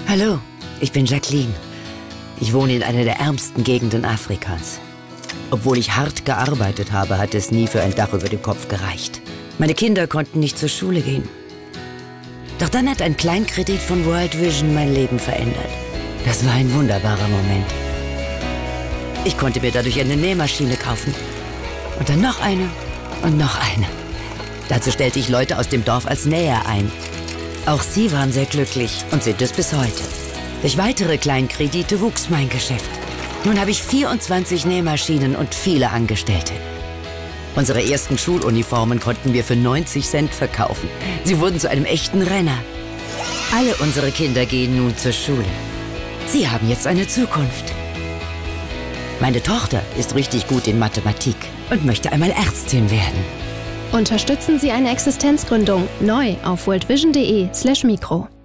Hallo, ich bin Jacqueline. Ich wohne in einer der ärmsten Gegenden Afrikas. Obwohl ich hart gearbeitet habe, hat es nie für ein Dach über dem Kopf gereicht. Meine Kinder konnten nicht zur Schule gehen. Doch dann hat ein Kleinkredit von World Vision mein Leben verändert. Das war ein wunderbarer Moment. Ich konnte mir dadurch eine Nähmaschine kaufen. Und dann noch eine und noch eine. Dazu stellte ich Leute aus dem Dorf als Näher ein. Auch sie waren sehr glücklich und sind es bis heute. Durch weitere Kleinkredite wuchs mein Geschäft. Nun habe ich 24 Nähmaschinen und viele Angestellte. Unsere ersten Schuluniformen konnten wir für 90 Cent verkaufen. Sie wurden zu einem echten Renner. Alle unsere Kinder gehen nun zur Schule. Sie haben jetzt eine Zukunft. Meine Tochter ist richtig gut in Mathematik und möchte einmal Ärztin werden. Unterstützen Sie eine Existenzgründung neu auf worldvision.de/mikro.